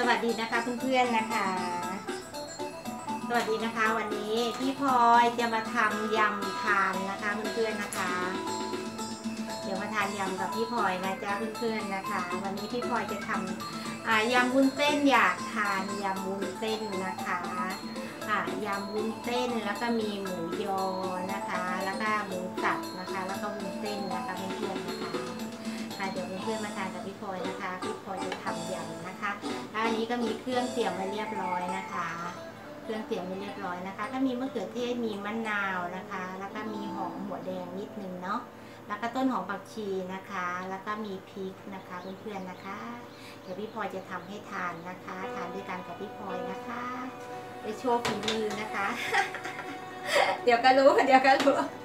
วัสดีนะคะเพื่อนๆนะคะสวัสดีนะคะวันนี้พี่พลอยจะมาทำยำทานนะคะเพื่อนๆนะคะเดี๋ยวมาทานยำกับพี่พลอยนะจ๊ะเพื่อนๆนะคะวันนี้พี่พลอยจะทำยำวุ้นเส้นอยากทานยำวุ้นเส้นนะคะยำวุ้นเส้นแล้วก็มีหมูยอนะคะแล้วก็หมูสับนะคะแล้วก็วุ้นเส้นนะคะเพื่อนๆนะคะเดี๋ยวเพื่อนๆมาทานกับพี่พลอยนะคะพี่พลอยจะทำยำนะคะแล้วอันนี้ก็มีเครื่องเตรียมไว้เรียบร้อยนะคะเครื่องเตรียมไว้เรียบร้อยนะคะก็มีมะเขือเทศมีมะนาวนะคะแล้วก็มีหอมหัวแดงนิดนึงเนาะแล้วก็ต้นหอมผักชีนะคะแล้วก็มีพริกนะคะเพื่อนๆนะคะเดี๋ยวพี่พลอยจะทำให้ทานนะคะทานด้วยกันกับพี่พลอยนะคะไปโชว์ฝีมือนะคะ เดี๋ยวก็รู้เดี๋ยวก็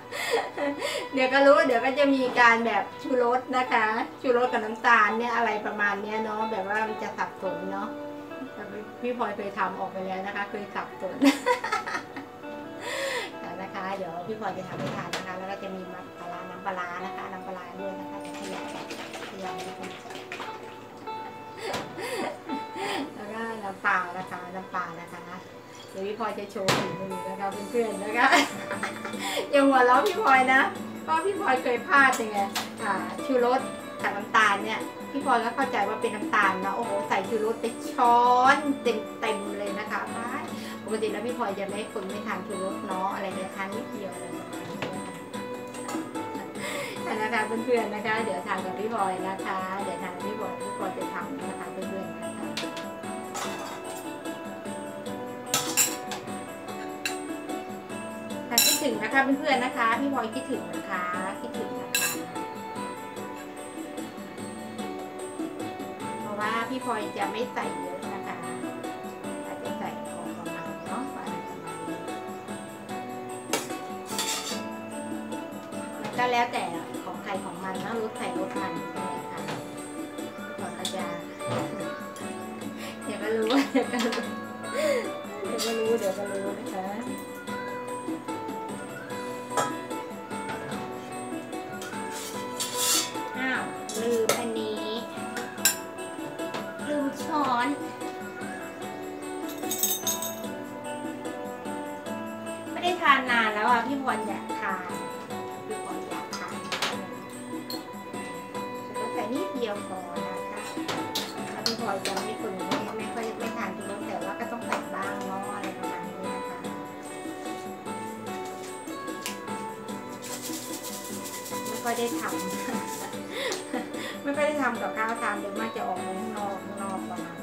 จะมีการแบบชูรสนะคะชูรสกับน้ำตาลเนี่ยอะไรประมาณนี้เนาะแบบว่ามันจะสับสนเนาะแต่พี่พลอยเคยทำออกไปแล้วนะคะเคยสับสน นะคะเดี๋ยวพี่พลอยจะทำให้ทานนะคะแล้วก็จะมีน้ำปลานะคะน้ำปลาด้วยนะคะจะขยำนิดนึงแล้วก็น้ำปลานะคะเดี๋ยวพี่พลอยจะโชว์ฝีมือนะคะเพื่อนๆนะคะอย่าหัวเราะพี่พลอยนะเพราะพี่พลอยเคยพลาดยังไงชูรสกับน้ำตาลเนี่ยพี่พลอยก็เข้าใจว่าเป็นน้ำตาลนะโอ้โหใส่ชูรสไปช้อนเต็มเลยนะคะปกติแล้วพี่พลอยจะไม่ทานชูรสเนาะอะไรเนี่ยทานนิดเดียวเลยนะคะเพื่อนๆนะคะเดี๋ยวทานกับพี่พลอยนะคะเดี๋ยวทานกับพี่พลอยจะทำนะคะเพื่อนๆนะคะคิดถึงนะคะเพื่อนๆนะคะพี่พลอยคิดถึงนะคะเพราะว่าพี่พลอยจะไม่ใส่เยอะนะคะอาจจะใส่ของประมาณเนาะก็แล้วแต่ของใครของมันนะรสใส่รสมันใช่ไหมคะพี่พลอยก็จะเดี๋ยวก็รู้นะคะลืมอันนี้ลืมช้อนไม่ได้ทานนานแล้วอ่ะพี่พลอยากทานใส่นิดเดียวพอนะคะพี่พลอยจะไม่ค่อยไม่ทานทุกรสแต่ว่าก็ต้องใส่บ้างเนาะอะไรประมาณนี้นะคะไม่ค่อยได้ทำกับข้าวทานเดี๋ยวมันจะออกข้างนอกประมาณ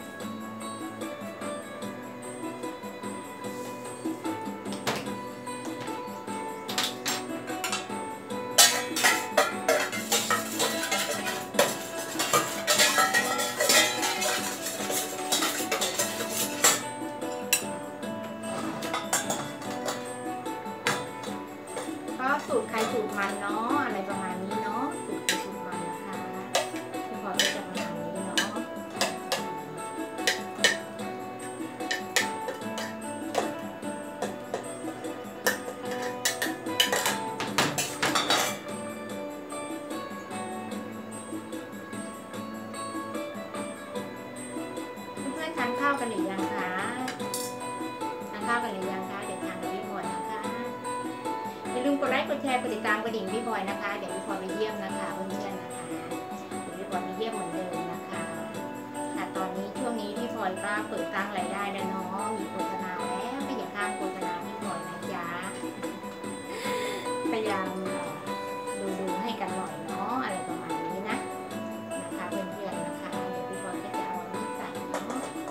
ก็สูตรใครสูตรมันเนาะอะไรประมาณนี้เนาะสูตรมันนะคะพี่พลอยก็จะประมาณนี้เนาะเพื่อนๆทานข้าวกันหรือยังคะเดี๋ยวทานกับพี่พลอยนะคะอย่าลืมกดไลค์กดแชร์กดติดตามกระดิ่งพี่พลอยนะคะเดี๋ยวพี่พลอยไปเยี่ยมนะคะเพื่อนๆนะคะเดี๋ยวพี่พลอยไปเยี่ยมเหมือนเดิมนะคะตอนนี้ช่วงนี้พี่พลอยก็เปิดสร้างรายได้แล้วเนาะมีโฆษณาแล้วไม่อย่าข้ามโฆษณาพี่พลอยนะจ๊ะพยายามดูให้กันหน่อยเนาะอะไรประมาณนี้นะคะเพื่อนๆนะคะเดี๋ยวพี่พลอยก็จะเอาอันนี้ใส่เนาะ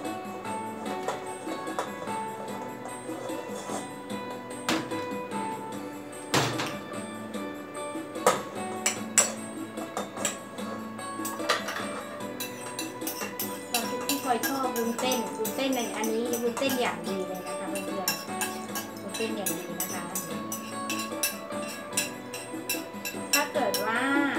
ชอบวุ้นเส้นอันนี้วุ้นเส้นอย่างดีเลยนะคะเพื่อนๆวุ้นเส้นอย่างดีนะคะถ้าเกิดว่า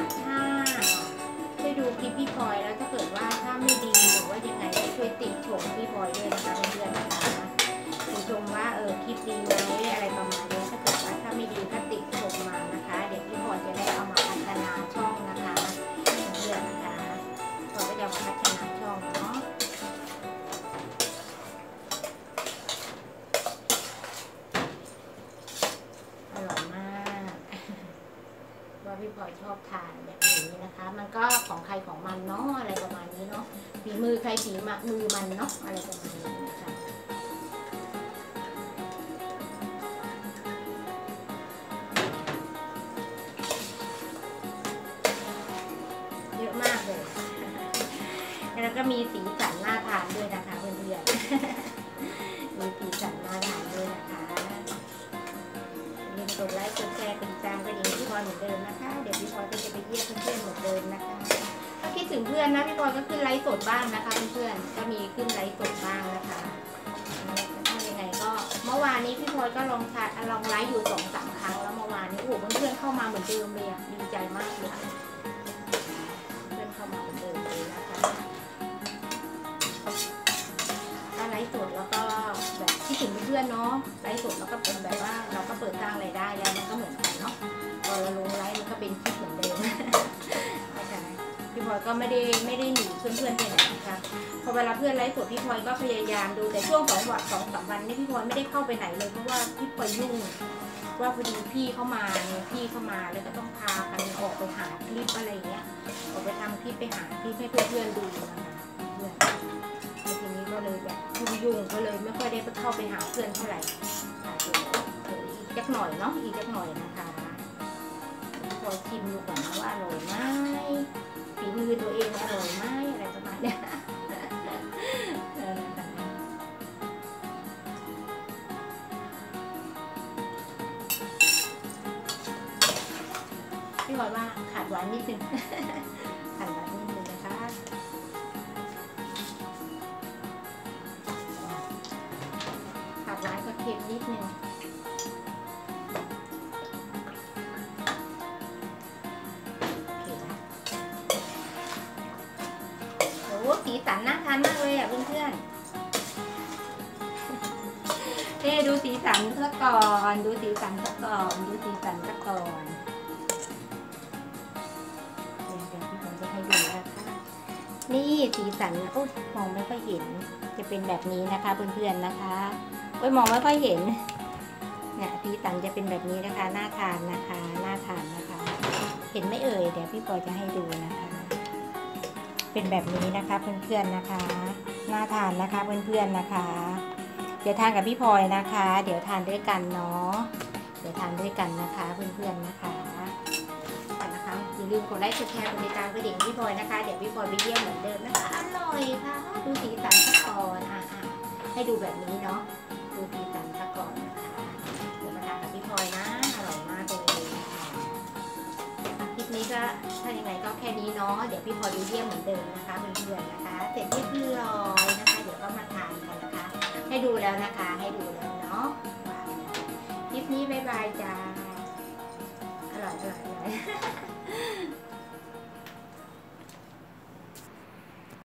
ได้ดูคลิปพี่พลอยแล้วถ้าเกิดว่าถ้าไม่ดีหรือว่ายังไงช่วยติชมพี่พลอยด้วยนะคะเพื่อนๆนะคะติชมว่าคลิปดีไหมอะไรประมาณนี้ถ้าเกิดว่าถ้าไม่ดีก็ติชมมานะคะเดี๋ยวพี่พลอยจะได้เอามาพัฒนาช่องนะคะเพื่อนๆนะคะพลอยก็จะมาพัฒนาช่องเนาะเนาะอะไรประมาณนี้เนาะฝีมือใครฝีมือมันเนาะอะไรประมาณนี้นะคะเยอะมากเลยแล้วก็มีสีสันน่าทานด้วยนะคะเพื่อนๆมีสีสันน่าทานด้วยนะคะกดไลค์กดแชร์กดติดตามกระดิ่งพี่พลอยเหมือนเดิมนะคะเดี๋ยวพี่พลอยก็จะไปเยี่ยมเพื่อนๆเหมือนเดิมนะคะถ้าคิดถึงเพื่อนนะพี่พลอยก็ขึ้นไลฟ์สดบ้างนะคะเพื่อนๆก็มีขึ้นไลฟ์สดบ้างนะคะถ้ายังไงก็เมื่อวานนี้พี่พลอยก็ลองไลฟ์อยู่2-3 ครั้งแล้วเมื่อวานนี้โอ้โหเพื่อนๆเข้ามาเหมือนเดิมเลยดีใจมากเลยเพื่อนเข้ามาเหมือนเดิมเลยนะคะไลฟ์สดแล้วก็แบบที่ถึงเพื่อนเนาะไลฟ์สดแล้วก็เป็นแบบว่าเราก็เปิดสร้างรายได้แล้วมันก็เหมือนกันเนาะพอเราลงไลฟ์มันก็เป็นคลิปเหมือนเดิมนะคะพี่พลอยก็ไม่ได้หนีเพื่อนๆไปไหนนะคะพอเวลาเพื่อนไลฟ์สดพี่พลอยก็พยายามดูแต่ช่วง2-3 วันนี่พี่พลอยไม่ได้เข้าไปไหนเลยเพราะว่าพี่พลอยยุ่งว่าพอดีพี่เข้ามาแล้วก็ต้องพากันออกไปหาคลิปอะไรเงี้ยออกไปทำคลิปไปหาคลิปให้เพื่อนๆดูนะคะเพื่อนทีนี้ก็เลยแบบยุ่งก็เลยไม่ค่อยได้เข้าไปหาเพื่อนเท่าไหร่อีกจักหน่อยเนาะอีกจักหน่อยนะคะพอชิมดูก่อนนะว่าอร่อยไหมฝีมือตัวเองอร่อยไหมอะไรประมาณนี้พี่บอกว่าขาดหวานนิดนึงขาดหวานนิดนึงนะคะขาดหวานก็เค็มนิดนึงสีสันน่าทานมากเลยอ่ะเพื่อนๆดูสีสันซะก่อนดูสีสันซะก่อนเดี๋ยวพี่ผมจะให้ดูนะคะนี่สีสันโอ้ยมองไม่ค่อยเห็นจะเป็นแบบนี้นะคะเพื่อนๆนะคะโอ้ยมองไม่ค่อยเห็นเนี่ยสีสันจะเป็นแบบนี้นะคะน่าทานนะคะน่าทานนะคะเห็นไม่เอ่ยเดี๋ยวพี่ปอจะให้ดูนะคะเป็นแบบนี้นะคะเพื่อนๆนะคะน่าทานนะคะเพื่อนๆนะคะเดี๋ยวทานกับพี่พลอยนะคะเดี๋ยวทานด้วยกันเนาะเดี๋ยวทานด้วยกันนะคะเพื่อนๆนะคะอย่าลืมกดไลค์กดแชร์กดติดตามกระดิ่งพี่พลอยนะคะเดี๋ยวพี่พลอยไปเยี่ยมเหมือนเดิมนะคะอร่อยค่ะดูสีสันซะก่อนให้ดูแบบนี้เนาะดูสีสันซะก่อนนะคะเดี๋ยวมาทานกับพี่พลอยนะอร่อยมากเลยนะคะคลิปนี้ก็ถ้ายังไงก็แค่นี้เนาะเดี๋ยวพี่พลอยไปเยี่ยมเหมือนเดิมนะคะเพื่อนๆนะคะเสร็จเรียบร้อยนะคะเดี๋ยวก็มาทานกันนะคะให้ดูแล้วนะคะให้ดูแล้วเนาะคลิปนี้บ๊ายบายจ้าอร่อย